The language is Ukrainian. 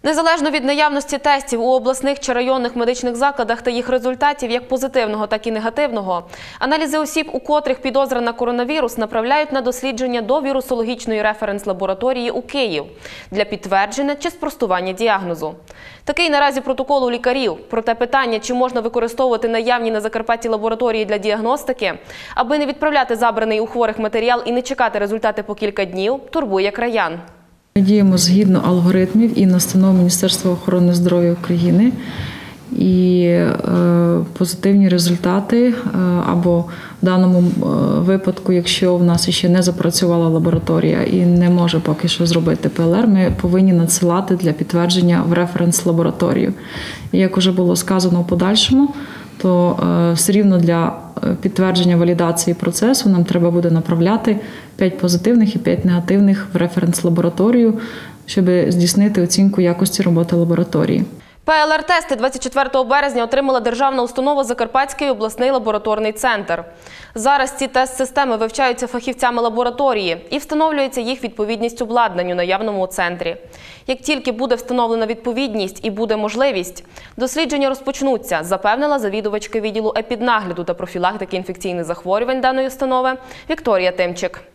Незалежно від наявності тестів у обласних чи районних медичних закладах та їх результатів, як позитивного, так і негативного, аналізи осіб, у котрих підозра на коронавірус, направляють на дослідження до вірусологічної референс-лабораторії у Київ для підтвердження чи спростування діагнозу. Такий наразі протокол у лікарів. Проте питання, чи можна використовувати наявні на Закарпатті лабораторії для діагностики, аби не відправляти забраний у хворих матеріал і не чекати результати по кілька днів, турбує краян. Ми діємо згідно алгоритмів і настанов Міністерства охорони здоров'я України. І позитивні результати, або в даному випадку, якщо в нас ще не запрацювала лабораторія і не може поки що зробити ПЛР, ми повинні надсилати для підтвердження в референс-лабораторію. І як вже було сказано в подальшому, то все рівно для підтвердження валідації процесу нам треба буде направляти 5 позитивних і 5 негативних в референс-лабораторію, щоб здійснити оцінку якості роботи лабораторії. ПЛР-тести 24 березня отримала державна установа Закарпатський обласний лабораторний центр. Зараз ці тест-системи вивчаються фахівцями лабораторії і встановлюється їх відповідність обладнанню наявному у центрі. Як тільки буде встановлена відповідність і буде можливість, дослідження розпочнуться, запевнила завідувачка відділу епіднагляду та профілактики інфекційних захворювань даної установи Вікторія Тимчик.